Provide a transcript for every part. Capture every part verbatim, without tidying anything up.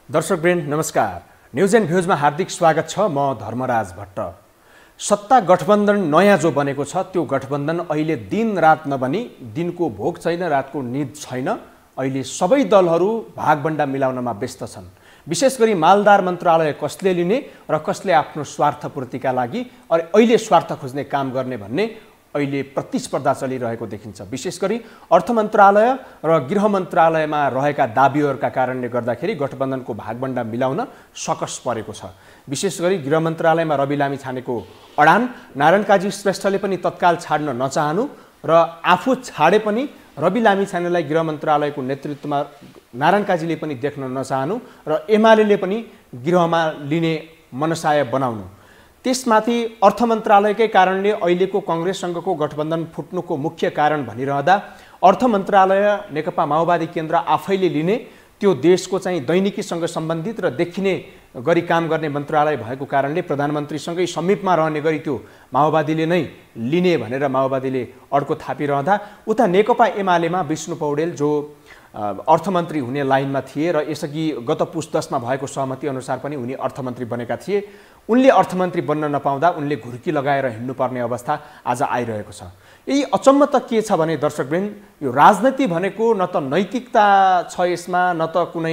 दर्शकवृन्द नमस्कार। News and भ्यूजमा हार्दिक स्वागत छ। म धर्मराज भट्ट। सत्ता गठबन्धन नयाँ जो बनेको छ त्यो गठबन्धन अहिले दिन रात नबनी दिनको भोक छैन रातको निद छैन। अहिले सबै दलहरू भागबण्डा मिलाउनमा व्यस्त छन्। विशेष गरी मालदार मन्त्रालय कसले लिने र कसले आफ्नो स्वार्थपूर्तिका लागि अहिले स्वार्थ खोज्ने काम गर्ने भन्ने अहिले प्रतिस्पर्धा चलिरहेको देखिन्छ। विशेष गरी अर्थ मन्त्रालय र गृह मन्त्रालयमा रहेका दाबीहरूका कारणले गर्दाखेरि गठबन्धनको भागबण्डा मिलाउन सकस परेको छ। विशेष गरी गृह मन्त्रालयमा रवि लामिछानेको अडान, नारायण काजी श्रेष्ठले पनि तत्काल छाड्न नचाहनु र आफू छाडे पनि रवि लामिछानेलाई गृह मन्त्रालयको नेतृत्वमा नारायण काजीले पनि देख्न नचाहनु र एमाले पनि गृहमा लिने मनसाय बनाउनु, त्यसमाथि अर्थ मन्त्रालयकै कारणले अहिलेको कांग्रेससँगको गठबन्धन फुट्नुको मुख्य कारण भनिरहँदा अर्थ मन्त्रालय नेकपा माओवादी केन्द्र आफैले लिने त्यो देशको चाहिँ दैनिकीसँग सम्बन्धित र देखिने गरी काम गर्ने मन्त्रालय भएको कारणले प्रधानमन्त्रीसँगै समीपमा रहने गरी त्यो माओवादीले नै लिने भनेर माओवादीले अड्को थापिरहँदा उता नेकपा एमालेमा विष्णु पौडेल जो अर्थमन्त्री हुने लाइनमा थिए र यसअघि गत पुस दसमा भएको सहमति अनुसार पनि उनी अर्थमन्त्री बनेका थिए, उनले अर्थमन्त्री बन्न नपाउँदा उनले घुर्की लगाएर हिँड्नुपर्ने अवस्था आज आइरहेको छ। यही अचम्म त के छ भने दर्शकवृन्द, यो राजनीति भनेको न त नैतिकता छ यसमा, न त कुनै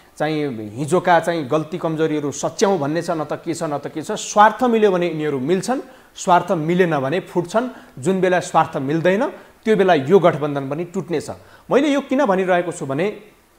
चाहिँ हिजोका चाहिँ गल्ती कमजोरीहरू सच्याउँ भन्ने छ, न त के छ न त के छ। स्वार्थ मिल्यो भने यिनीहरू मिल्छन्, स्वार्थ मिलेन भने फुट्छन्। जुन बेला स्वार्थ मिल्दैन त्यो बेला यो गठबन्धन पनि टुट्नेछ। मैले यो किन भनिरहेको छु भने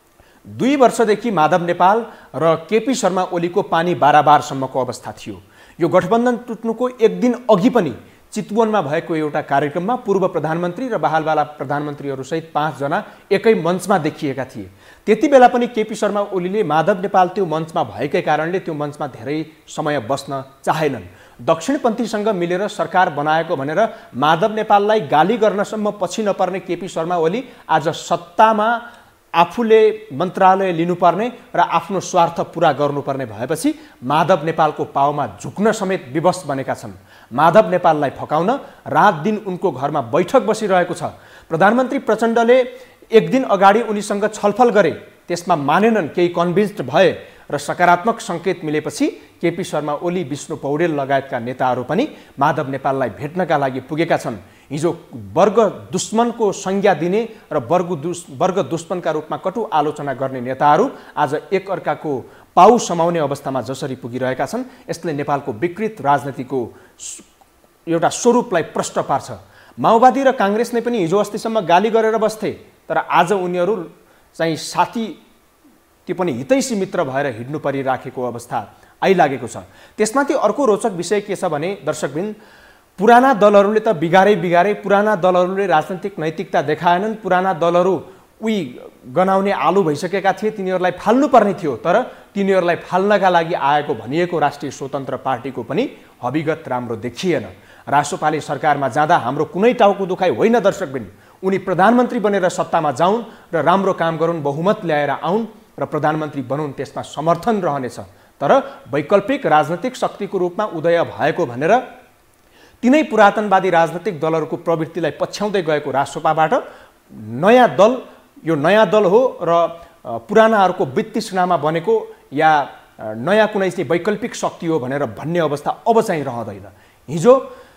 दुई वर्षदेखि माधव नेपाल र केपी शर्मा ओलीको पानी बाराबारसम्मको अवस्था थियो। यो गठबन्धन टुट्नुको एक दिन अघि पनि चितवनमा भएको एउटा कार्यक्रममा पूर्व प्रधानमन्त्री र बहालवाला प्रधानमन्त्रीहरूसहित पाँचजना एकै मञ्चमा देखिएका थिए। त्यति बेला पनि केपी शर्मा ओलीले माधव नेपाल त्यो मञ्चमा भएकै कारणले त्यो मञ्चमा धेरै समय बस्न चाहेनन्। दक्षिणपन्थीसँग मिलेर सरकार बनाएको भनेर माधव नेपाललाई गाली गर्नसम्म पछि नपर्ने केपी शर्मा ओली आज सत्तामा आफूले मन्त्रालय लिनुपर्ने र आफ्नो स्वार्थ पुरा गर्नुपर्ने भएपछि माधव नेपालको पाउमा झुक्न समेत विवश बनेका छन्। माधव नेपाललाई फकाउन रात दिन उनको घरमा बैठक बसिरहेको छ। प्रधानमन्त्री प्रचण्डले एक दिन अगाडि उनीसँग छलफल गरे, त्यसमा मानेनन्, केही कन्भिन्स्ड भए र सकारात्मक सङ्केत मिलेपछि केपी शर्मा ओली, विष्णु पौडेल लगायतका नेताहरू पनि माधव नेपाललाई भेट्नका लागि पुगेका छन्। हिजो वर्ग दुश्मनको संज्ञा दिने र वर्ग दुस् वर्ग दुश्मनका रूपमा कटु आलोचना गर्ने नेताहरू आज एकअर्काको पाउ समाउने अवस्थामा जसरी पुगिरहेका छन्, यसले नेपालको विकृत राजनीतिको एउटा स्वरूपलाई प्रष्ट पार्छ। माओवादी र काङ्ग्रेसले पनि हिजो अस्तिसम्म गाली गरेर बस्थे, तर आज उनीहरू चाहिँ साथी त्यो पनि हितैषी मित्र भएर हिँड्नु परिराखेको अवस्था आइलागेको छ। त्यसमाथि अर्को रोचक विषय के छ भने दर्शकवृन्द, पुराना दलहरूले त बिगारै बिगारे, पुराना दलहरूले राजनीतिक नैतिकता देखाएनन्, पुराना दलहरू उही गनाउने आलु भइसकेका थिए, तिनीहरूलाई फाल्नुपर्ने थियो। तर तिनीहरूलाई फाल्नका लागि आएको भनिएको राष्ट्रिय स्वतन्त्र पार्टीको पनि हविगत राम्रो देखिएन। राष्ट्रपाले सरकारमा जाँदा हाम्रो कुनै टाउको दुखाइ होइन दर्शकवृन्द, उनी प्रधानमन्त्री बनेर सत्तामा जाउन् र राम्रो काम गरून्, बहुमत ल्याएर आउन् र प्रधानमन्त्री बनुन्, त्यसमा समर्थन रहनेछ। तर वैकल्पिक राजनैतिक शक्तिको रूपमा उदय भएको भनेर तिनै पुरातनवादी राजनैतिक दलहरूको प्रवृत्तिलाई पछ्याउँदै गएको राष्ट्रपाबाट नयाँ दल, यो नयाँ दल हो र पुरानाहरूको वित्तृष्णामा बनेको या नयाँ कुनै चाहिँ वैकल्पिक शक्ति हो भनेर भन्ने अवस्था अब चाहिँ रहँदैन। हिजो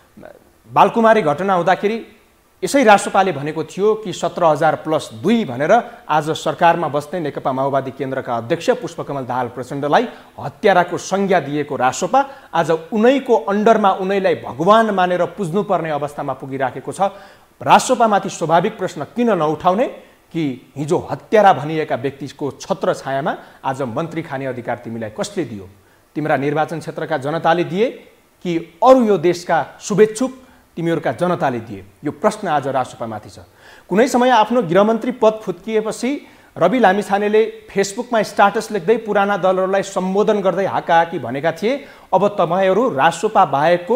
बालकुमारी घटना हुँदाखेरि यसै राष्ट्रपाले भनेको थियो कि सत्र हजार प्लस दुई भनेर आज सरकारमा बस्ने नेकपा माओवादी केन्द्रका अध्यक्ष पुष्पकमल दाहाल प्रचण्डलाई हत्याराको संज्ञा दिएको राष्ट्रपा आज उनैको अन्डरमा उनैलाई भगवान मानेर पुज्नुपर्ने अवस्थामा पुगिराखेको छ। राष्ट्रपामाथि स्वाभाविक प्रश्न किन नउठाउने कि हिजो हत्यारा भनिएका व्यक्तिको छत्र छायामा आज मन्त्री खाने अधिकार तिमीलाई कसले दियो? तिम्रा निर्वाचन क्षेत्रका जनताले दिए कि अरू यो देशका शुभेच्छुक तिमीहरूका जनताले दिए? यो प्रश्न आज राष्ट्रपामाथि छ। कुनै समय आफ्नो गृहमन्त्री पद फुत्किएपछि रवि लामिछानेले फेसबुकमा स्ट्याटस लेख्दै पुराना दलहरूलाई सम्बोधन गर्दै हाकाहाकी भनेका थिए, अब तपाईँहरू राष्ट्रपा बाहेकको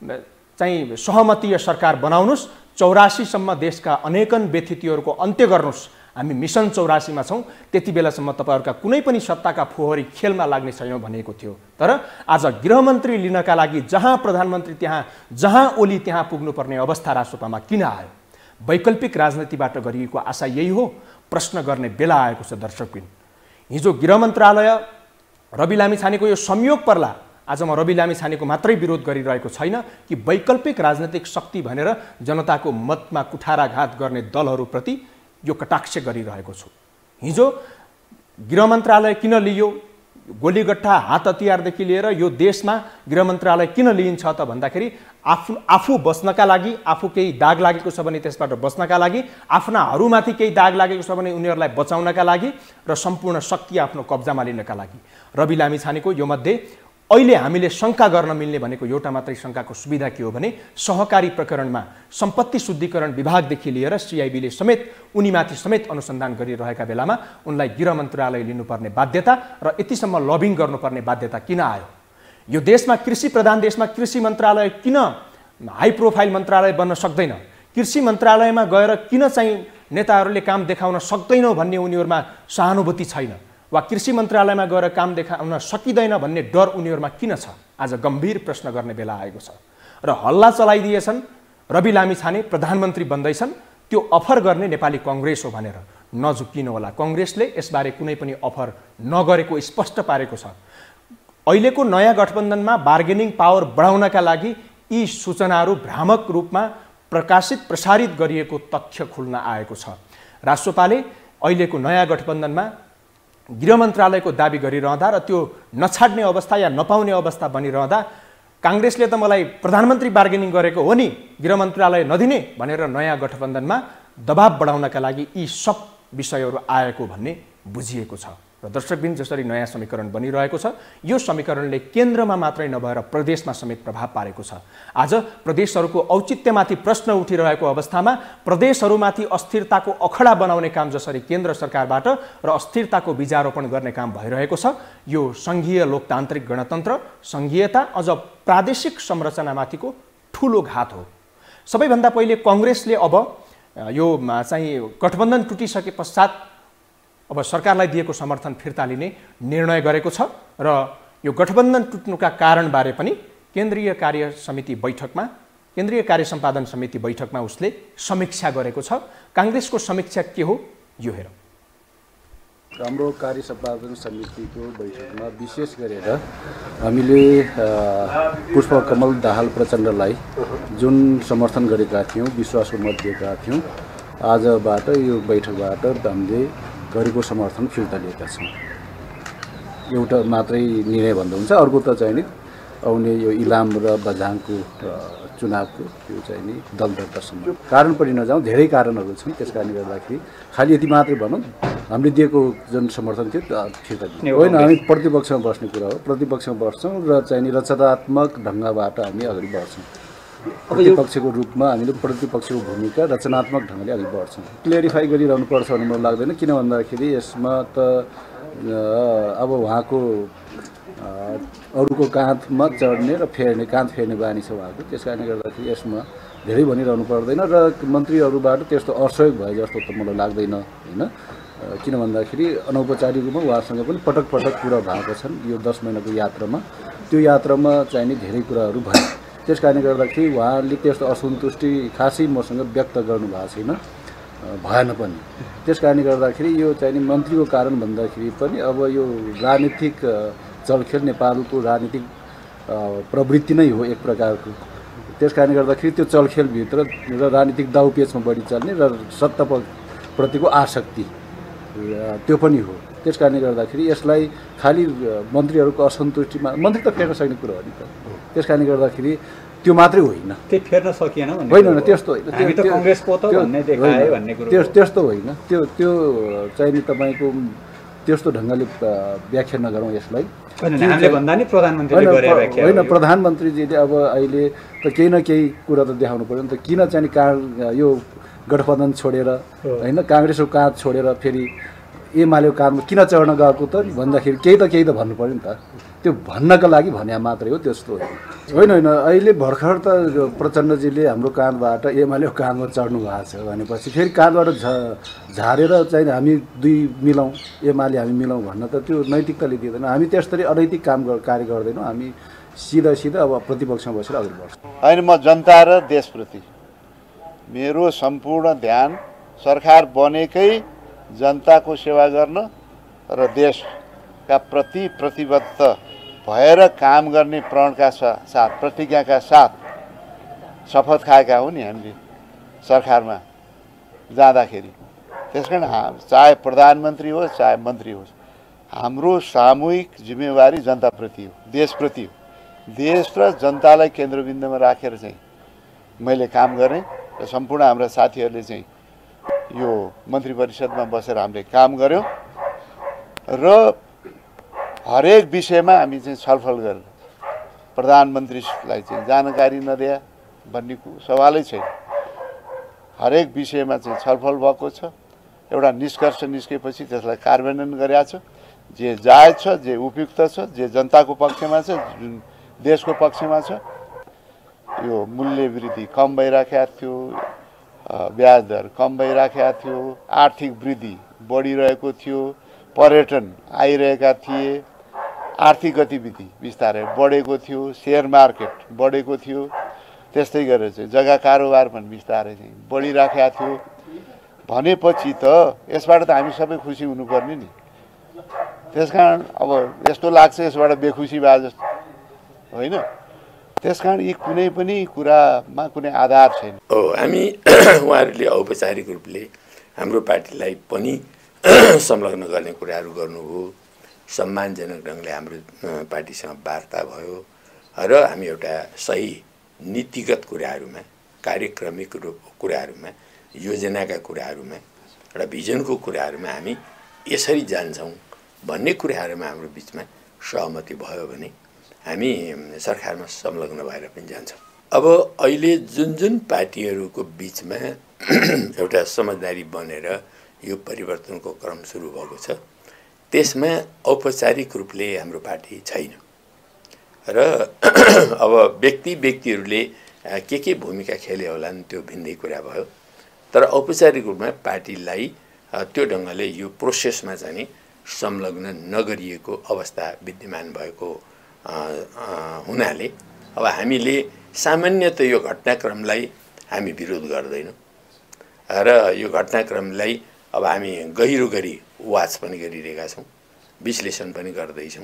चाहिँ सहमतीय सरकार बनाउनुहोस्, चौरासीसम्म देशका अनेकन व्यथितिहरूको अन्त्य गर्नुहोस्, हामी मिसन चौरासीमा छौँ, त्यति बेलासम्म तपाईँहरूका कुनै पनि सत्ताका फोहोरी खेलमा लाग्ने छैनौँ भनेको थियो। तर आज गृहमन्त्री लिनका लागि जहाँ प्रधानमन्त्री त्यहाँ, जहाँ ओली त्यहाँ पुग्नुपर्ने अवस्था राष्ट्रपामा किन आयो? वैकल्पिक राजनीतिबाट गरिएको आशा यही हो? प्रश्न गर्ने बेला आएको छ दर्शकवृन्द। हिजो गृह मन्त्रालय रवि लामिछानेको यो संयोग पर्ला आज म रवि लामिछानेको मात्रै विरोध गरिरहेको छैन कि वैकल्पिक राजनैतिक शक्ति भनेर जनताको मतमा कुठाराघात गर्ने दलहरूप्रति यो कटाक्ष गरिरहेको छु। हिजो गृह मन्त्रालय किन लियो, गोलीगट्टा हात हतियारदेखि लिएर यो देशमा गृह मन्त्रालय किन लिइन्छ त भन्दाखेरि आफू आफू बस्नका लागि, आफू केही दाग लागेको छ भने त्यसबाट बस्नका लागि, आफ्नाहरूमाथि केही दाग लागेको छ भने उनीहरूलाई बचाउनका लागि र सम्पूर्ण शक्ति आफ्नो कब्जामा लिनका लागि। रवि लामिछानेको यो मध्ये अहिले हामीले शङ्का गर्न मिल्ने भनेको एउटा मात्रै शङ्काको सुविधा के हो भने सहकारी प्रकरणमा सम्पत्ति शुद्धिकरण विभागदेखि लिएर सिआइबीले समेत उनीमाथि समेत अनुसन्धान गरिरहेका बेलामा उनलाई गृह मन्त्रालय लिनुपर्ने बाध्यता र यतिसम्म लबिङ गर्नुपर्ने बाध्यता किन आयो? यो देशमा कृषि प्रधान देशमा कृषि मन्त्रालय किन हाई प्रोफाइल मन्त्रालय बन्न सक्दैन? कृषि मन्त्रालयमा गएर किन चाहिँ नेताहरूले काम देखाउन सक्दैनौ भन्ने उनीहरूमा सहानुभूति छैन वा कृषि मन्त्रालयमा गएर काम देखाउन सकिँदैन भन्ने डर उनीहरूमा किन छ? आज गम्भीर प्रश्न गर्ने बेला आएको छ र हल्ला चलाइदिएछन्। रवि लामिछाने प्रधानमन्त्री बन्दैछन्, त्यो अफर गर्ने नेपाली कङ्ग्रेस हो भनेर नझुक्किनु होला। कङ्ग्रेसले यसबारे कुनै पनि अफर नगरेको स्पष्ट पारेको छ। अहिलेको नयाँ गठबन्धनमा बार्गेनिङ पावर बढाउनका लागि यी सूचनाहरू भ्रामक रूपमा प्रकाशित प्रसारित गरिएको तथ्य खुल्न आएको छ। राष्ट्रपाले अहिलेको नयाँ गठबन्धनमा गृह मन्त्रालयको दाबी गरिरहँदा र त्यो नछाड्ने अवस्था या नपाउने अवस्था बनिरहँदा काङ्ग्रेसले त मलाई प्रधानमन्त्री बार्गेनिङ गरेको हो नि, गृह मन्त्रालय नदिने भनेर नयाँ गठबन्धनमा दबाब बढाउनका लागि यी सब विषयहरू आएको भन्ने बुझिएको छ। र दर्शकबिन जसरी नयाँ समीकरण बनिरहेको छ, यो समीकरणले केन्द्रमा मात्रै नभएर प्रदेशमा समेत प्रभाव पारेको छ। आज प्रदेशहरूको औचित्यमाथि प्रश्न उठिरहेको अवस्थामा प्रदेशहरूमाथि अस्थिरताको अखडा बनाउने काम जसरी केन्द्र सरकारबाट र अस्थिरताको बीजारोपण गर्ने काम भइरहेको छ, यो सङ्घीय लोकतान्त्रिक गणतन्त्र, सङ्घीयता अझ प्रादेशिक संरचनामाथिको ठुलो घात हो। सबैभन्दा पहिले कङ्ग्रेसले अब यो चाहिँ गठबन्धन टुटिसके पश्चात अब सरकारलाई दिएको समर्थन फिर्ता लिने निर्णय गरेको छ र यो गठबन्धन टुट्नुका कारणबारे पनि केन्द्रीय कार्य समिति बैठकमा केन्द्रीय कार्य सम्पादन समिति बैठकमा उसले समीक्षा गरेको छ। काङ्ग्रेसको समीक्षा के हो यो हेरौँ। हाम्रो कार्य सम्पादन समितिको बैठकमा विशेष गरेर हामीले पुष्पकमल दाहाल प्रचण्डलाई जुन समर्थन गरेका थियौँ, विश्वासको मत दिएका थियौँ, आजबाट यो बैठकबाट हामीले गरेको समर्थन फिर्ता लिएका छौँ। एउटा मात्रै निर्णय भन्दा हुन्छ, अर्को त चाहिँ नि आउने यो इलाम र बझाङको चुनावको त्यो चाहिँ नि दल दर्तासम्म कारण पनि नजाउँ, धेरै कारणहरू छन्। त्यस कारणले गर्दाखेरि खालि यति मात्रै भनौँ, हामीले दिएको जुन समर्थन थियो फिर्ता दिनु होइन। हामी प्रतिपक्षमा बस्ने कुरा हो, प्रतिपक्षमा बस्छौँ र चाहिँ नि रचनात्मक ढङ्गबाट हामी अगाडि बढ्छौँ। प्रतिपक्षको रूपमा हामीले प्रतिपक्षको भूमिका रचनात्मक ढङ्गले अघि बढ्छौँ। क्लियरिफाई गरिरहनुपर्छ भन्ने मलाई लाग्दैन, किन भन्दाखेरि यसमा त अब उहाँको अरूको काँधमा चढ्ने र फेर्ने, काँध फेर्ने बानी छ उहाँको। त्यस कारणले गर्दाखेरि यसमा धेरै भनिरहनु पर्दैन र मन्त्रीहरूबाट त्यस्तो असहयोग भए जस्तो त मलाई लाग्दैन होइन। किन भन्दाखेरि अनौपचारिक रूपमा उहाँसँग पनि पटक पटक कुरा भएको छन् यो दस महिनाको यात्रामा। त्यो यात्रामा चाहिने धेरै कुराहरू भए, त्यस कारणले गर्दाखेरि उहाँले त्यस्तो असन्तुष्टि खासै मसँग व्यक्त गर्नुभएको छैन, भएन पनि। त्यस कारणले गर्दाखेरि यो चाहिँ नि मन्त्रीको कारण भन्दाखेरि पनि अब यो राजनीतिक चलखेल नेपालको राजनीतिक प्रवृत्ति नै हो एक प्रकारको। त्यस कारणले गर्दाखेरि त्यो चलखेलभित्र र राजनीतिक दाउपेचमा बढी चल्ने र सत्ताप्रतिको आसक्ति त्यो पनि हो। त्यस कारणले गर्दाखेरि यसलाई खालि मन्त्रीहरूको असन्तुष्टिमा मन्त्री त फेर्न सक्ने कुरो हो नि त। त्यस कारणले गर्दाखेरि त्यो मात्रै होइन, त्यो फेर्न सकिएन भन्ने होइन, त्यस्तो होइन, हामी त कांग्रेस पो त भन्ने देखाए भन्ने कुरो त्यो त्यस्तो होइन। त्यो त्यो चाहिँ नि तपाईको त्यस्तो ढङ्गले व्याख्या नगरौँ यसलाई। हामीले भन्दा नि प्रधानमन्त्रीले गरे व्याख्या होइन, प्रधानमन्त्रीजीले अब अहिले त केही न केही कुरा त देखाउनु पर्यो नि त। किन चाहिँ नि यो गठबन्धन छोडेर होइन, काङ्ग्रेसको काँध छोडेर फेरि एमालेको काँधमा किन चढ्न गएको त भन्दाखेरि केही त केही त भन्नु पर्यो नि त। त्यो भन्नका लागि भने मात्रै हो, त्यस्तो होइन। होइन अहिले भर्खर त प्रचण्डजीले हाम्रो काँधबाट एमालेको काँधमा चढ्नु भएको छ भनेपछि फेरि काँधबाट झ झारेर चाहिँ हामी दुई मिलाउँ, एमाले हामी मिलाउँ भन्न त त्यो नैतिकताले दिँदैन। हामी त्यसरी अनैतिक काम कार्य गर्दैनौँ, हामी सिधा सिधा अब प्रतिपक्षमा बसेर अगाडि बढ्छौँ। होइन, म जनता र देशप्रति मेरो सम्पूर्ण ध्यान सरकार बनेकै जनताको सेवा गर्न र देश का प्रति प्रतिबद्ध भएर काम गर्ने प्रणका साथ प्रतिज्ञाका साथ शपथ खाएका हो नि हामीले सरकारमा जाँदाखेरि। त्यसकारण हाम चाहे प्रधानमन्त्री होस् चाहे मन्त्री होस्, हाम्रो सामूहिक जिम्मेवारी जनताप्रति हो, देशप्रति हो। देश र जनतालाई केन्द्रबिन्दुमा राखेर चाहिँ मैले काम गरेँ र सम्पूर्ण हाम्रा साथीहरूले चाहिँ यो मन्त्री परिषदमा बसेर हामीले काम गऱ्यौँ र हरेक विषयमा हामी चाहिँ छलफल गरेर प्रधानमन्त्रीलाई चाहिँ जानकारी नदिए भन्ने सवालै छैन। हरेक विषयमा चाहिँ छलफल भएको छ। एउटा निष्कर्ष निस्केपछि त्यसलाई कार्यान्वयन गरेका छ। जे जायज छ, जे उपयुक्त छ, जे जनताको पक्षमा छ, जुन देशको पक्षमा छ। यो मूल्य वृद्धि कम भइराखेको थियो, ब्याज दर कम भइराखेको थियो, आर्थिक वृद्धि बढिरहेको थियो, पर्यटन आइरहेका थिए, आर्थिक गतिविधि बिस्तारै बढेको थियो, सेयर मार्केट बढेको थियो, त्यस्तै गरेर चाहिँ जग्गा कारोबार पनि बिस्तारै चाहिँ बढिराखेको थियो भनेपछि त यसबाट त हामी सबै खुसी हुनुपर्ने नि। त्यसकारण अब यस्तो लाग्छ यसबाट बेखुसी भए जस्तो होइन। त्यसकारण यी कुनै पनि कुरामा कुनै आधार छैन। हो, हामी उहाँहरूले औपचारिक रूपले हाम्रो पार्टीलाई पनि संलग्न गर्ने कुराहरू गर्नुभयो। सम्मानजनक ढङ्गले हाम्रो पार्टीसँग वार्ता भयो र हामी एउटा सही नीतिगत कुराहरूमा, कार्यक्रमिक कुराहरूमा, योजनाका कुराहरूमा, एउटा भिजनको कुराहरूमा हामी यसरी जान्छौँ भन्ने कुराहरूमा हाम्रो बिचमा सहमति भयो भने हामी सरकारमा संलग्न भएर पनि जान्छौँ। अब अहिले जुन जुन पार्टीहरूको बिचमा एउटा समझदारी बनेर यो परिवर्तनको क्रम सुरु भएको छ, त्यसमा औपचारिक रूपले हाम्रो पार्टी छैन र अब व्यक्ति व्यक्तिहरूले के के भूमिका खेले होलान् त्यो भिन्दै कुरा भयो। तर औपचारिक रूपमा पार्टीलाई त्यो ढङ्गले यो प्रोसेसमा चाहिँ संलग्न नगरिएको अवस्था विद्यमान भएको हुनाले अब हामीले सामान्यतः यो घटनाक्रमलाई हामी विरोध गर्दैनौँ र यो घटनाक्रमलाई अब हामी गहिरो गरी वाच पनि गरिरहेका छौँ, विश्लेषण पनि गर्दैछौँ।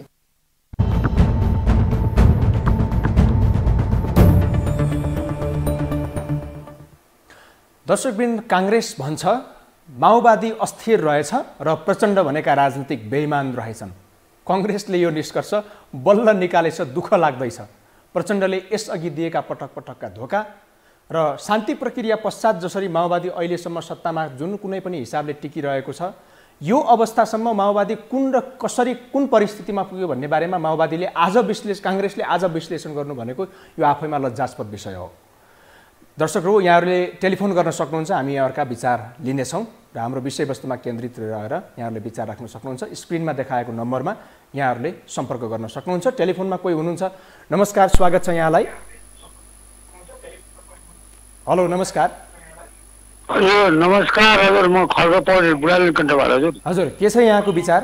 दर्शकवृन्द, काङ्ग्रेस भन्छ माओवादी अस्थिर रहेछ र प्रचण्ड भनेका राजनीतिक बेइमान रहेछन्। कङ्ग्रेसले यो निष्कर्ष बल्ल निकालेछ, दुःख लाग्दैछ। प्रचण्डले यसअघि दिएका पटक पटकका धोका र शान्ति प्रक्रिया पश्चात जसरी माओवादी अहिलेसम्म सत्तामा जुन कुनै पनि हिसाबले टिकिरहेको छ, यो अवस्थासम्म माओवादी कुन र कसरी कुन परिस्थितिमा पुग्यो भन्ने बारेमा माओवादीले आज विश्लेषण काङ्ग्रेसले आज विश्लेषण गर्नु भनेको यो आफैमा लज्जास्पद विषय हो। दर्शकहरू, यहाँहरूले टेलिफोन गर्न सक्नुहुन्छ, हामी यहाँहरूका विचार लिनेछौँ र हाम्रो विषयवस्तुमा केन्द्रित रहेर यहाँहरूले विचार राख्न सक्नुहुन्छ। स्क्रिनमा देखाएको नम्बरमा यहाँहरूले सम्पर्क गर्न सक्नुहुन्छ। टेलिफोनमा कोही हुनुहुन्छ? नमस्कार, स्वागत छ यहाँलाई। हेलो, नमस्कार। हजुर नमस्कार। हजुर म खड्ग पौडेल बुढाली कण्ठबाट। हजुर हजुर के छ यहाँको विचार?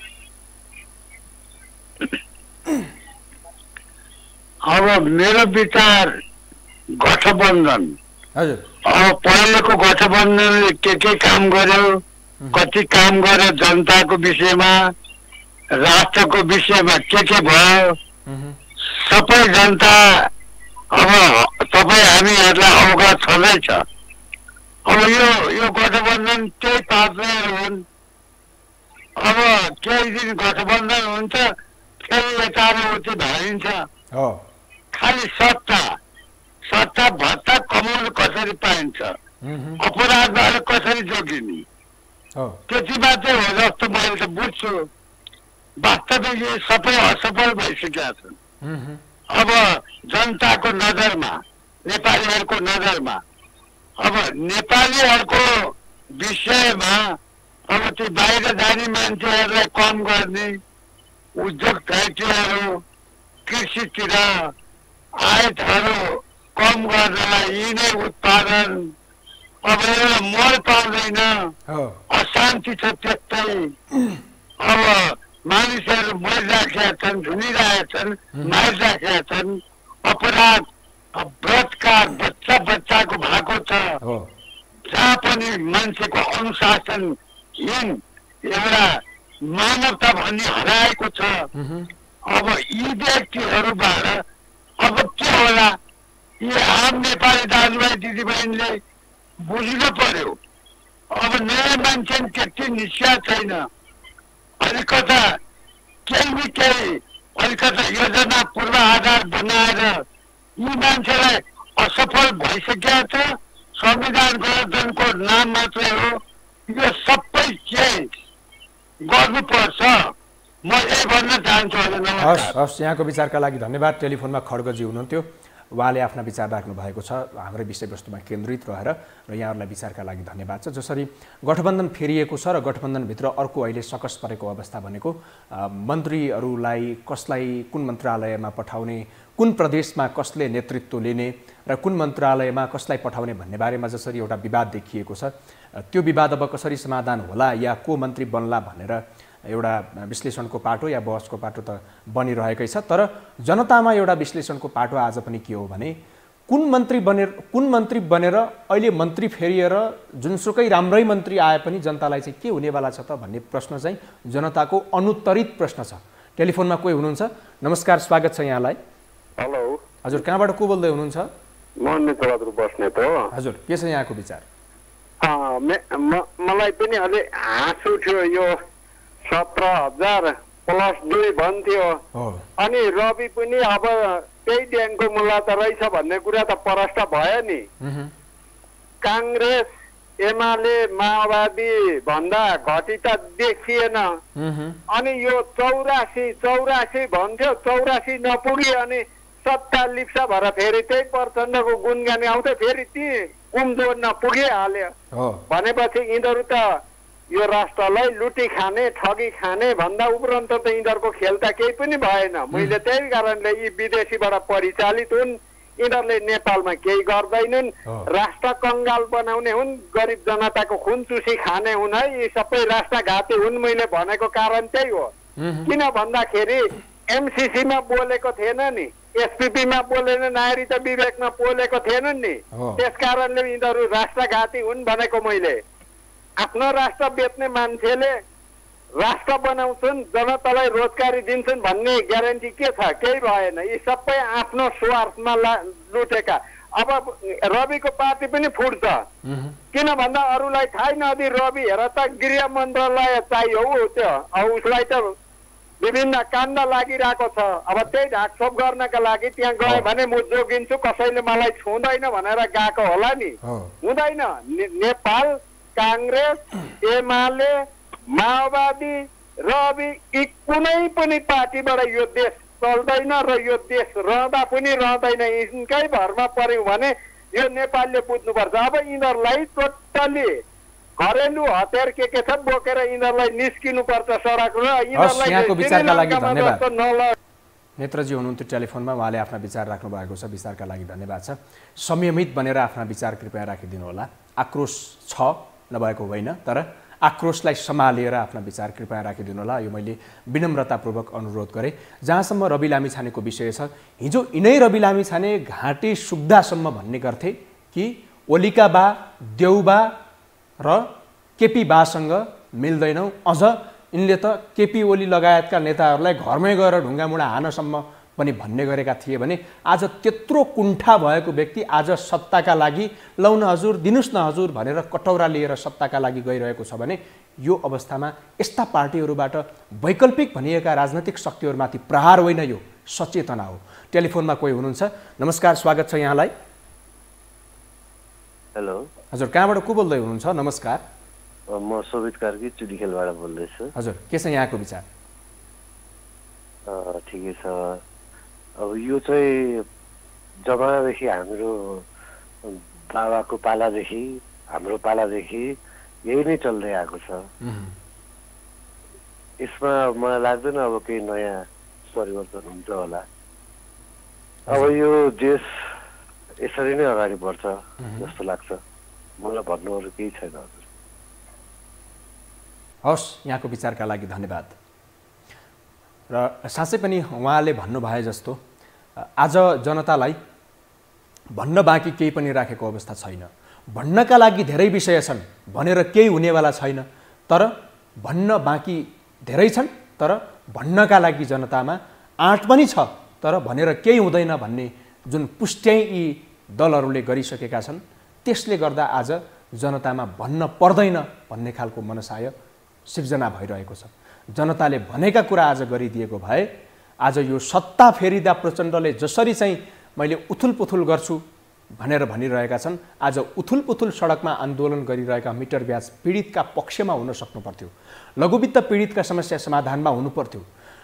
अब मेरो विचार गठबन्धन, हजुर अब पहिलेको गठबन्धनले के के काम गर्यो, कति काम गर्यो, जनताको विषयमा, राष्ट्रको विषयमा के के भयो, सबै जनता अब तपाईँ हामीहरूलाई अवगत छँदैछ। अब यो यो गठबन्धन केही पार्टीहरू हुन्। अब केही दिन गठबन्धन हुन्छ, फेरि यता र उति भागिन्छ। खालि सत्ता सत्ता भत्ता कमाउनु कसरी पाइन्छ, अपराधबाट कसरी जोगिने, त्यति मात्रै हो जस्तो मैले त बुझ्छु। वास्तविक यो सबै असफल भइसकेका छन्। अब जनताको नजरमा, नेपालीहरूको नजरमा, अब नेपालीहरूको विषयमा अब त्यो बाहिर जाने मान्छेहरूलाई कम गर्ने, उद्योग फैक्ट्रीहरू, कृषितिर आयातहरू कम गर्नलाई यिनै उत्पादन, अब एउटा मल पाउँदैन, अशान्ति छ त्यस्तै। अब मानिसहरू मरिराखेका छन्, झुनिरहेका छन्, मारिराखेका छन्, अपराध बलात्कार बच्चा बच्चाको भएको छ। जहाँ पनि मान्छेको अनुशासनहीन एउटा मानवता भन्ने हराएको छ। अब यी व्यक्तिहरूबाट अब के होला, यी आम नेपाली दाजुभाइ दिदीबहिनीले बुझ्नु पर्यो। अब नयाँ मान्छे त्यति निस्किया छैन, अलिकता केही न केही अलिकता योजना पूर्वाधार बनाएर यी मान्छेलाई असफल भइसकेका छ। संविधान गणतन्त्रको नाम मात्रै हो, यो सबै चेन्ज गर्नुपर्छ। म यही भन्न चाहन्छु। हस् हस् यहाँको विचारका लागि धन्यवाद। टेलिफोनमा खड्गजी हुनुहुन्थ्यो, उहाँले आफ्ना विचार राख्नु भएको छ हाम्रै विषयवस्तुमा केन्द्रित रहेर, र यहाँहरूलाई विचारका लागि धन्यवाद छ। जसरी गठबन्धन फेरिएको छ र गठबन्धनभित्र अर्को अहिले सकस परेको अवस्था भनेको मन्त्रीहरूलाई कसलाई कुन मन्त्रालयमा पठाउने, कुन प्रदेशमा कसले नेतृत्व लिने र कुन मन्त्रालयमा कसलाई पठाउने भन्ने बारेमा जसरी एउटा विवाद देखिएको छ, त्यो विवाद अब कसरी समाधान होला या को मन्त्री बन्ला भनेर एउटा विश्लेषणको पाटो या बहसको पाटो त बनिरहेकै छ। तर जनतामा एउटा विश्लेषणको पाटो आज पनि के हो भने कुन मन्त्री बनेर कुन मन्त्री बनेर अहिले मन्त्री फेरिएर जुनसुकै राम्रै मन्त्री आए पनि जनतालाई चाहिँ के हुनेवाला छ त भन्ने प्रश्न चाहिँ जनताको अनुत्तरित प्रश्न छ। टेलिफोनमा कोही हुनुहुन्छ? नमस्कार, स्वागत छ यहाँलाई। हेलो हजुर, कहाँबाट को बोल्दै हुनुहुन्छ? म नेत्रबहादुर बस्नेत हो। हजुर, के छ यहाँको विचार? मलाई पनि अलि हाँस उठ्यो, यो सत्र हजार प्लस दुई भन्थ्यो, अनि रवि पनि अब त्यही ड्याङको मुला त रहेछ भन्ने कुरा त प्रष्ट भयो नि। काङ्ग्रेस एमाले माओवादी भन्दा घटी त देखिएन। अनि यो चौरासी चौरासी भन्थ्यो, चौरासी नपुगी अनि सत्ता लिप्सा भएर फेरि त्यही प्रचण्डको गुणगानी आउँथ्यो, फेरि ती कुमजोर नपुगिहाल्यो भनेपछि यिनीहरू त यो राष्ट्रलाई लुटी खाने ठगी खाने भन्दा उपरान्त त यिनीहरूको खेल त केही पनि भएन। मैले त्यही कारणले यी विदेशीबाट परिचालित हुन्, यिनीहरूले नेपालमा केही गर्दैनन्, राष्ट्र कङ्गाल बनाउने हुन्, गरिब जनताको खुन चुसी खाने हुन् है, यी सबै राष्ट्रघाती हुन्। मैले भनेको कारण त्यही हो। किन भन्दाखेरि एमसिसीमा बोलेको थिएन नि, एसपिपीमा बोलेन, नागरी त विवेकमा बोलेको थिएनन् नि, त्यस कारणले यिनीहरू राष्ट्रघाती हुन् भनेको मैले। आफ्नो राष्ट्र बेच्ने मान्छेले राष्ट्र बनाउँछन्, जनतालाई रोजगारी दिन्छन् भन्ने ग्यारेन्टी के छ? केही भएन। यी सबै आफ्नो स्वार्थमा लुटेका। अब रविको पार्टी पनि फुट्छ, किन भन्दा अरूलाई थाहै नदी रवि हेर त गृह मन्त्रालय चाहियो हो, त्यो उसलाई त विभिन्न काण्ड लागिरहेको छ। अब त्यही ढाकछोप गर्नका लागि त्यहाँ गयो भने म जोगिन्छु, कसैले मलाई छुँदैन भनेर गएको होला नि, हुँदैन। नेपाल काङ्ग्रेस एमाले माओवादी रवि यी कुनै पनि पार्टीबाट यो देश चल्दैन र यो देश रहँदा पनि रहँदैन। यिनकै भरमा पर्यो भने यो नेपालले बुझ्नुपर्छ। अब यिनीहरूलाई टोटल्ली घरेलु हतियार के के छ बोकेर यिनीहरूलाई निस्किनु पर्छ सडक र यिनीहरूलाई। नेत्रजी हुनुहुन्थ्यो टेलिफोनमा, उहाँले आफ्ना विचार राख्नु भएको छ, विचारका लागि धन्यवाद छ। संयमित बनेर आफ्ना विचार कृपया राखिदिनु होला। आक्रोश छ नभएको होइन, तर आक्रोशलाई सम्हालेर आफ्ना विचार कृपया राखिदिनु होला, यो मैले विनम्रतापूर्वक अनुरोध गरेँ। जहाँसम्म रवि लामिछानेको विषय छ, हिजो यिनै रवि लामिछाने घाँटी सुक्दासम्म भन्ने गर्थे कि ओलीका बा देउबा र केपी बासँग मिल्दैनौँ, अझ यिनले त केपी ओली लगायतका नेताहरूलाई घरमै गएर ढुङ्गामुढा हानसम्म पनि भन्ने गरेका थिए भने आज त्यत्रो कुण्ठा भएको व्यक्ति आज सत्ताका लागि लौ न हजुर दिनुस् न हजुर भनेर कटौरा लिएर सत्ताका लागि गइरहेको छ भने यो अवस्थामा यस्ता पार्टीहरूबाट वैकल्पिक भनिएका राजनैतिक शक्तिहरूमाथि प्रहार होइन, यो सचेतना हो। टेलिफोनमा कोही हुनुहुन्छ? नमस्कार, स्वागत छ यहाँलाई। हेलो हजुर, कहाँबाट को बोल्दै हुनुहुन्छ? नमस्कार, म सोभित कार्की चुडिखेलबाट बोल्दैछु। हजुर, के छ यहाँको विचार? ठिकै छ। अब यो चाहिँ जमानादेखि हाम्रो बाबाको पालादेखि हाम्रो पालादेखि यही नै चल्दै आएको छ। यसमा मलाई लाग्दैन अब केही नयाँ परिवर्तन हुन्छ होला। अब यो देश यसरी नै अगाडि बढ्छ जस्तो लाग्छ मलाई। भन्नुहरू केही छैन। हस्, यहाँको विचारका लागि धन्यवाद। र साँच्चै पनि उहाँले भन्नुभए जस्तो आज जनतालाई भन्न बाँकी केही पनि राखेको अवस्था छैन। भन्नका लागि धेरै विषय छन्, भनेर केही हुनेवाला छैन, तर भन्न बाँकी धेरै छन्, तर भन्नका लागि जनतामा आँट पनि छ, तर भनेर केही हुँदैन भन्ने जुन पुष्ट्याइ यी दलहरूले गरिसकेका छन्, त्यसले गर्दा आज जनतामा भन्न पर्दैन भन्ने खालको मनसाय सिर्जना भइरहेको छ। जनताले भनेका कुरा आज गरिदिएको भए आज यो सत्ता फेरिदा प्रचण्डले जसरी चाहिँ मैले उथुलपुथुल गर्छु भनेर भनिरहेका छन्, आज उथुलपुथुल सडकमा आन्दोलन गरिरहेका मिटर ब्याज पीडितका पक्षमा हुन सक्नु पर्थ्यो, लघुवित्त पीडितका समस्या समाधानमा हुनु पर्थ्यो।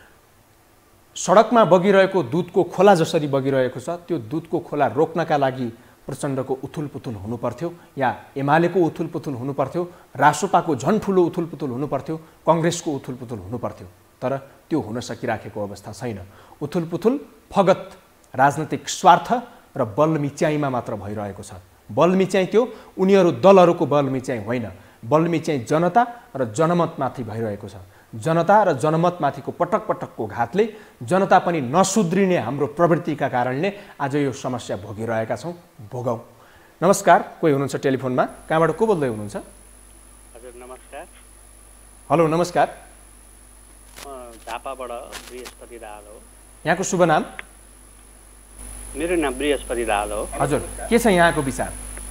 सडकमा बगिरहेको दुधको खोला जसरी बगिरहेको छ, त्यो दुधको खोला रोक्नका लागि प्रचण्डको उथुलपुथुल हुनु पर्थ्यो, या एमालेको उथुलपुथुल हुनु पर्थ्यो, रासोपाको झन् ठुलो उथुलपुथुल हुनु पर्थ्यो, कङ्ग्रेसको उथुलपुथुल हुनु पर्थ्यो, तर त्यो हुन सकिराखेको अवस्था छैन। उथुलपुथुल फगत राजनैतिक स्वार्थ र बलमिच्याइमा मात्र भइरहेको छ। बलमिच्याइ त्यो उनीहरू दलहरूको बलमिच्याइ होइन, बलमिच्याइ जनता र जनमतमाथि भइरहेको छ। जनता र जनमतमाथिको पटक पटकको घातले जनता पनि नसुध्रिने हाम्रो प्रवृत्तिका कारणले आज यो समस्या भोगिरहेका छौँ, भोगौँ। नमस्कार, कोही हुनुहुन्छ टेलिफोनमा? कहाँबाट को बोल्दै हुनुहुन्छ? हजुर नमस्कार। हेलो नमस्कार। झापाबाट बृहस्पति दाहाल हो। यहाँको शुभ नाम? मेरो नाम बृहस्पति दाहाल हो। हजुर, के छ यहाँको विचार?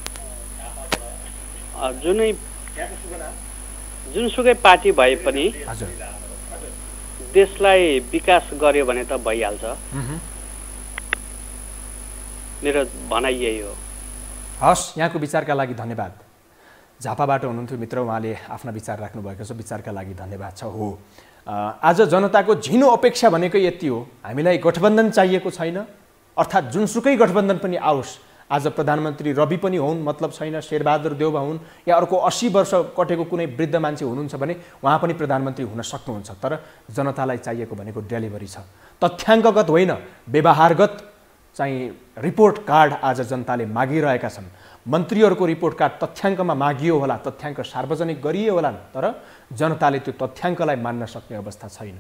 जुनै जुनसुकै पार्टी भए पनि हजुर देशलाई विकास गर्यो भने त भइहाल्छ, मेरो भनाइ यही हो। हस्, यहाँको विचारका लागि धन्यवाद। झापाबाट हुनुहुन्थ्यो मित्र, उहाँले आफ्ना विचार राख्नुभएको छ, विचारका लागि धन्यवाद छ। हो, आज जनताको झिनो अपेक्षा भनेको यति हो, हामीलाई गठबन्धन चाहिएको छैन, अर्थात् जुनसुकै गठबन्धन पनि आओस्। आज प्रधानमन्त्री रवि पनि हुन् मतलब छैन, शेरबहादुर देउवा हुन्, या अर्को अस्सी वर्ष कटेको कुनै वृद्ध मान्छे हुनुहुन्छ भने उहाँ पनि प्रधानमन्त्री हुन सक्नुहुन्छ, तर जनतालाई चाहिएको भनेको डेलिभरी छ, तथ्याङ्कगत होइन, व्यवहारगत चाहिँ रिपोर्ट कार्ड आज जनताले मागिरहेका छन्। मन्त्रीहरूको रिपोर्ट कार्ड तथ्याङ्कमा मागियो होला, तथ्याङ्क सार्वजनिक गरियो होला, तर जनताले त्यो तथ्याङ्कलाई मान्न सक्ने अवस्था छैन।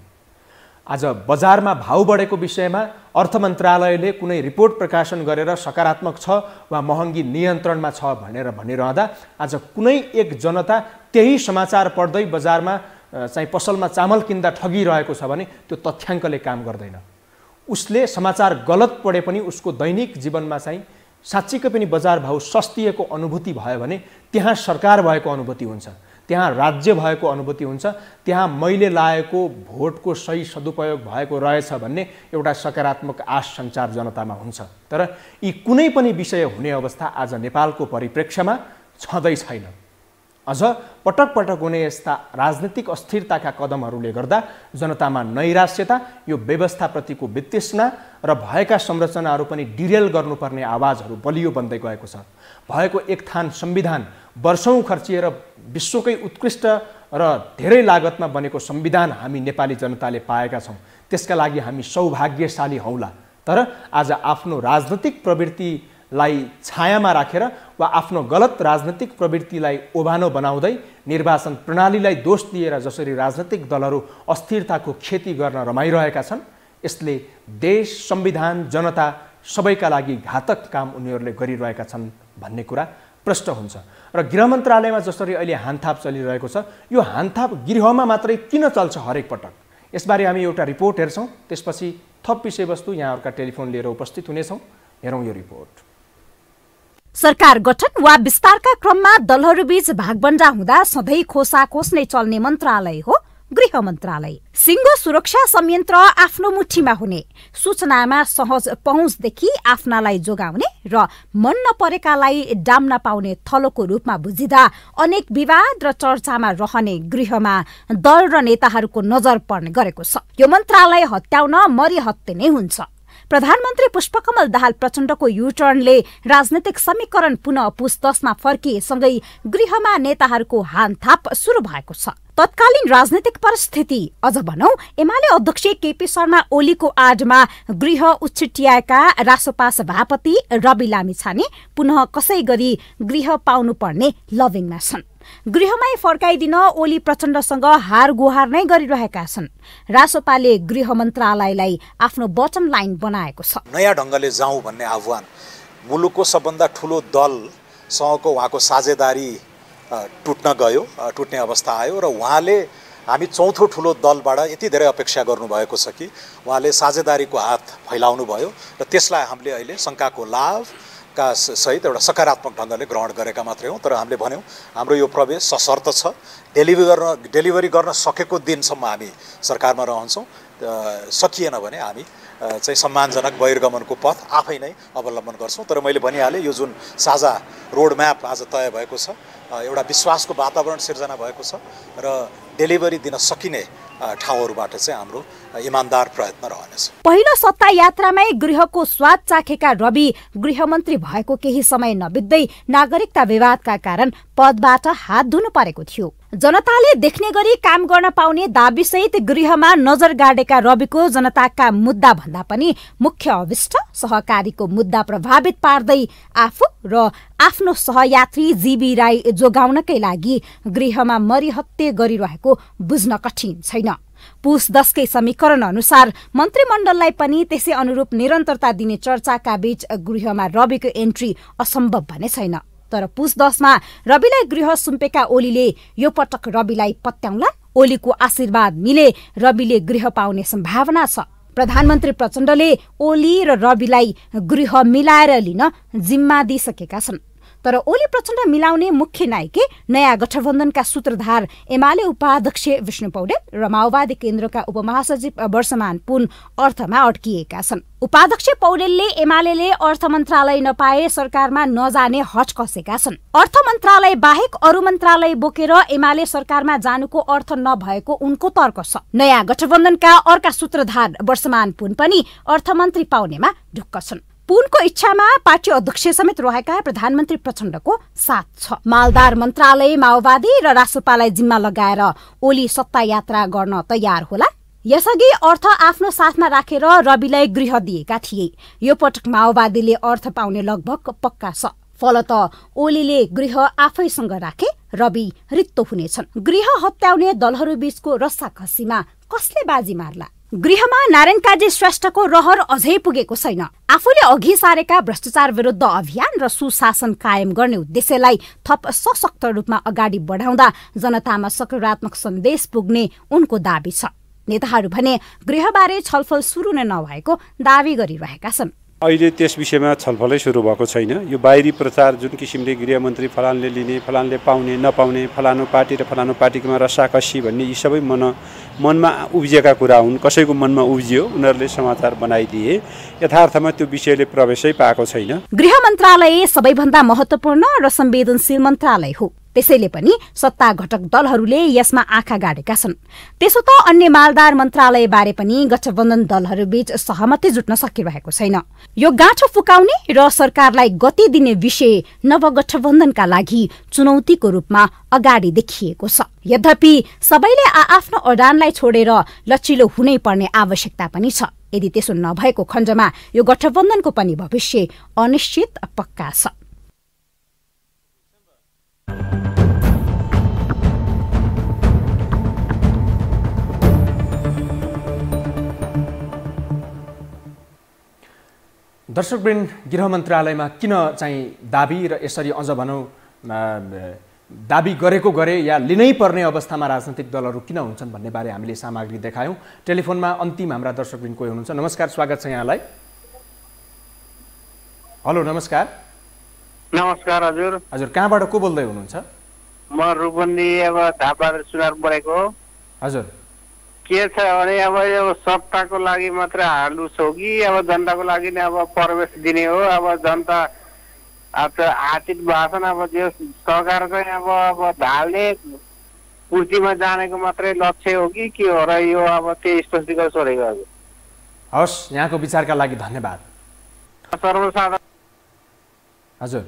आज बजारमा भाउ बढेको विषयमा अर्थ मन्त्रालयले कुनै रिपोर्ट प्रकाशन गरेर सकारात्मक छ वा महँगी नियन्त्रणमा छ भनेर भनिरहँदा आज कुनै एक जनता त्यही समाचार पढ्दै बजारमा चाहिँ पसलमा चामल किन्दा ठगिरहेको छ भने त्यो तथ्याङ्कले काम गर्दैन। उसले समाचार गलत पढे पनि उसको दैनिक जीवनमा चाहिँ साँच्चीकै पनि बजार भाउ सस्तिएको अनुभूति भयो भने त्यहाँ सरकार भएको अनुभूति हुन्छ, त्यहाँ राज्य भएको अनुभूति हुन्छ, त्यहाँ मैले लाएको भोटको सही सदुपयोग भएको रहेछ भन्ने एउटा सकारात्मक आश सञ्चार जनतामा हुन्छ। तर यी कुनै पनि विषय हुने अवस्था आज नेपालको परिप्रेक्ष्यमा छँदै छैन। अझ पटक पटक हुने यस्ता राजनीतिक अस्थिरताका कदमहरूले गर्दा जनतामा नैराश्यता, यो व्यवस्थाप्रतिको वितृष्णा र भएका संरचनाहरू पनि डिरेल गर्नुपर्ने आवाजहरू बलियो बन्दै गएको छ। भएको एक थान संविधान वर्षौँ खर्चिएर विश्वकै उत्कृष्ट र धेरै लागतमा बनेको संविधान हामी नेपाली जनताले पाएका छौँ, त्यसका लागि हामी सौभाग्यशाली हौला। तर आज आफ्नो राजनीतिक प्रवृत्तिलाई छायामा राखेर वा आफ्नो गलत राजनीतिक प्रवृत्तिलाई ओभानो बनाउँदै निर्वाचन प्रणालीलाई दोष दिएर जसरी राजनीतिक दलहरू अस्थिरताको खेती गर्न रमाइरहेका छन्, यसले देश, संविधान, जनता सबैका लागि घातक काम उनीहरूले गरिरहेका छन् भन्ने कुरा प्रष्ट हुन्छ। र गृह मन्त्रालयमा जसरी अहिले हानथाप चलिरहेको छ, यो हानथाप गृहमा मात्रै किन चल्छ हरेक पटक? यसबारे हामी एउटा रिपोर्ट हेर्छौँ, त्यसपछि थप विषयवस्तु यहाँहरूका टेलिफोन लिएर उपस्थित हुनेछौँ। हेरौँ यो रिपोर्ट। सरकार गठन वा विस्तारका क्रममा दलहरूबीच भागबण्डा हुँदा सधैँ खोसाखोस नै चल्ने मन्त्रालय हो गृह मन्त्रालय। सिङ्गो सुरक्षा संयन्त्र आफ्नो मुठीमा हुने, सूचनामा सहज पहुँचदेखि आफ्नालाई जोगाउने र मन नपरेकालाई डाम्न पाउने थलोको रूपमा बुझिँदा अनेक विवाद र चर्चामा रहने गृहमा दल र नेताहरूको नजर पर्ने गरेको छ। यो मन्त्रालय हत्याउन मरिहत्ते नै हुन्छ। प्रधानमन्त्री पुष्पकमल दाहाल प्रचण्डको युटर्नले राजनीतिक समीकरण पुनः पुस दसमा फर्किएसँगै गृहमा नेताहरूको हानथाप सुरु भएको छ। तत्कालीन राजनीतिक परिस्थिति, अझ भनौं एमाले अध्यक्ष केपी शर्मा ओलीको आडमा गृह उछिट्याएका रासोपा सभापति रवि लामिछाने पुनः कसै गरी गृह पाउनुपर्ने लभिङमा छन्। गृहमै फर्काइदिन ओली प्रचण्डसँग हार गुहार नै गरिरहेका छन्। रासोपाले गृह मन्त्रालयलाई आफ्नो बटम लाइन बनाएको छ। नयाँ ढङ्गले जाउँ भन्ने आह्वान, मुलुकको सबभन्दा ठुलो दलसँगको उहाँको साझेदारी टुट्न गयो, टुट्ने अवस्था आयो र उहाँले हामी चौथो ठुलो दलबाट यति धेरै अपेक्षा गर्नुभएको छ कि उहाँले साझेदारीको हात फैलाउनु भयो र त्यसलाई हामीले अहिले शङ्काको लाभका सहित एउटा सकारात्मक ढङ्गले ग्रहण गरेका मात्रै हौँ। तर हामीले भन्यौँ हाम्रो यो प्रवेश सशर्त छ, डेलिभरी गर्न डेलिभरी गर्न सकेको दिनसम्म हामी सरकारमा रहन्छौँ, सकिएन भने हामी चाहिँ सम्मानजनक बहिर्गमनको पथ आफै नै अवलम्बन गर्छौँ। तर मैले भनिहालेँ यो जुन साझा रोडम्याप आज तय भएको छ, एउटा विश्वासको वातावरण सिर्जना भएको छ र डेलिभरी दिन सकिने ठाउँहरूबाट चाहिँ हाम्रो इमान्दार प्रयत्न रहनेछ। पहिलो सत्ता यात्रामै गृहको स्वाद चाखेका रवि गृहमन्त्री भएको केही समय नबित्दै नागरिकता विवादका कारण पदबाट हात धुनु परेको थियो। जनताले देख्ने गरी काम गर्न पाउने दाबीसहित गृहमा नजर गाडेका रविको जनताका मुद्दा भन्दा पनि मुख्य अभिष्ट सहकारीको मुद्दा प्रभावित पार्दै आफू र आफ्नो सहयात्री जीबी राई जोगाउनकै लागि गृहमा मरिहत्ते गरिरहेको बुझ्न कठिन छैन। पुस दसकै समीकरण अनुसार मन्त्रीमण्डललाई पनि त्यसै अनुरूप निरन्तरता दिने चर्चाका बीच गृहमा रविको एन्ट्री असम्भव भने छैन। तर पुस दसमा रविलाई गृह सुम्पेका ओलीले यो पटक रविलाई पत्याउला, ओलीको आशीर्वाद मिले रविले गृह पाउने सम्भावना छ। प्रधानमन्त्री प्रचण्डले ओली र रविलाई गृह मिलाएर लिन जिम्मा दिइसकेका छन्। तर ओली प्रचण्ड मिलाउने मुख्य नायके नयाँ गठबन्धनका सूत्रधार एमाले उपाध्यक्ष विष्णु पौडेल र माओवादी केन्द्रका उपमहासचिव वर्षमान पुन अर्थमा अड्किएका छन्। उपाध्यक्ष पौडेलले एमाले अर्थ मन्त्रालय नपाए सरकारमा नजाने हट कसेका छन्। अर्थ मन्त्रालय बाहेक अरू मन्त्रालय बोकेर एमाले सरकारमा जानुको अर्थ नभएको उनको तर्क छ। नयाँ गठबन्धनका अर्का सूत्रधार वर्षमान पुन पनि अर्थमन्त्री पाउनेमा ढुक्क छन्। पुनको इच्छामा पार्टी अध्यक्ष समेत रहेका प्रधानमन्त्री प्रचण्डको साथ छ। मालदार मन्त्रालय माओवादी र रासोपालाई जिम्मा लगाएर ओली सत्ता यात्रा गर्न तयार होला। यसअघि अर्थ आफ्नो साथमा राखेर रविलाई गृह दिएका थिए। यो पटक माओवादीले अर्थ पाउने लगभग पक्का छ। फलत ओलीले गृह आफैसँग राखे रवि रित्तो हुनेछन्। गृह हत्याउने दलहरू बीचको रस्साकसीमा कसले बाजी मार्ला? गृहमा नारायण काजी श्रेष्ठको रहर अझै पुगेको छैन। आफूले अघि सारेका भ्रष्टाचार विरुद्ध अभियान र सुशासन कायम गर्ने उद्देश्यलाई थप सशक्त रूपमा अगाडि बढाउँदा जनतामा सकारात्मक सन्देश पुग्ने उनको दाबी छ। नेताहरू भने गृहबारे छलफल सुरु नै नभएको दावी गरिरहेका छन्। अहिले त्यस विषयमा छलफलै सुरु भएको छैन। यो बाहिरी प्रचार जुन किसिमले गृहमन्त्री फलानले लिने, फलानले पाउने नपाउने, फलानु पार्टी र फलानु पार्टीमा रसाकसी भन्ने यी सबै मन मनमा उब्जिएका कुरा हुन्। कसैको मनमा उब्जियो, उनीहरूले समाचार बनाइदिए। यथार्थमा त्यो विषयले प्रवेशै पाएको छैन। गृह मन्त्रालय सबैभन्दा महत्त्वपूर्ण र संवेदनशील मन्त्रालय हो। त्यसैले पनि सत्ता घटक दलहरूले यसमा आँखा गाडेका छन्। त्यसो त अन्य मालदार मन्त्रालय बारे पनि गठबन्धन दलहरू बीच सहमति जुट्न सकिरहेको छैन। यो गाँठो फुकाउने र सरकारलाई गति दिने विषय नवगठबन्धनका लागि चुनौतीको रूपमा अगाडि देखिएको छ। यद्यपि सबैले आआफ्नो अडानलाई छोडेर लचिलो हुनै पर्ने आवश्यकता पनि छ। यदि त्यसो नभएको खण्डमा यो गठबन्धनको पनि भविष्य अनिश्चित पक्का छ। दर्शकवृन्द, गृह मन्त्रालयमा किन चाहिँ दाबी र यसरी अझ भनौँ दाबी गरेको गरे या लिनै पर्ने अवस्थामा राजनैतिक दलहरू किन हुन्छन् भन्ने बारे हामीले सामग्री देखायौँ। टेलिफोनमा अन्तिम हाम्रा दर्शकवृन्द कोही हुनुहुन्छ। नमस्कार, स्वागत छ यहाँलाई। हेलो, नमस्कार। नमस्कार हजुर। हजुर, कहाँबाट को बोल्दै हुनुहुन्छ? म रूपन्दी अब झापा सुनार परेको। हजुर, के छ भने अब यो सत्ताको लागि मात्र हाल्नु छौ कि अब जनताको लागि नै अब प्रवेश दिने हो? अब जनता अब आर्थिक भाषण अब त्यो सरकार चाहिँ अब अब ढाल्ने पूर्तिमा जानेको मात्रै लक्ष्य हो कि के हो र? यो अब त्यही स्पष्टीकरण सोधेको हजुर। हवस्, यहाँको विचारका लागि धन्यवाद। सर्वसाधारण हजुर,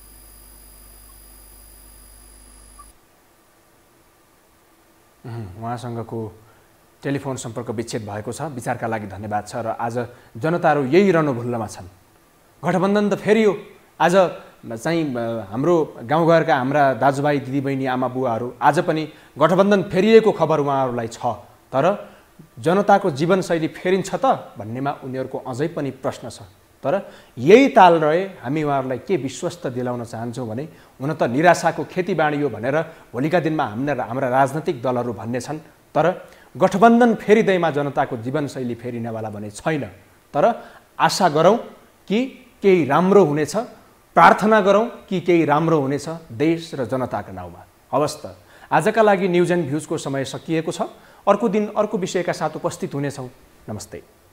उहाँसँगको टेलिफोन सम्पर्क विच्छेद भएको छ। विचारका लागि धन्यवाद छ। र आज जनताहरू यही रणभुल्लमा छन्। गठबन्धन त फेरियो। आज चाहिँ हाम्रो गाउँघरका हाम्रा दाजुभाइ दिदीबहिनी आमा बुवाहरू आज पनि गठबन्धन फेरिएको खबर उहाँहरूलाई छ। तर जनताको जीवनशैली फेरिन्छ त भन्नेमा उनीहरूको अझै पनि प्रश्न छ। तर यही ताल रहे हामी उहाँहरूलाई के विश्वस्त दिलाउन चाहन्छौँ भने हुन त निराशाको खेतीबाडी हो भनेर भोलिका दिनमा हाम्रा हाम्रा राजनैतिक दलहरू भन्ने छन्। तर गठबन्धन फेरिँदैमा जनताको जीवनशैली फेरिनेवाला भने छैन। तर आशा गरौँ कि केही राम्रो हुनेछ, प्रार्थना गरौँ कि केही राम्रो हुनेछ देश र जनताका नाउँमा। हवस् त, आजका लागि न्युज एन्ड भ्युजको समय सकिएको छ। अर्को दिन अर्को विषयका साथ उपस्थित हुनेछौँ। नमस्ते।